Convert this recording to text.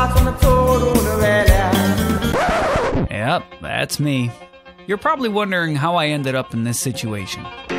Yep, that's me. You're probably wondering how I ended up in this situation.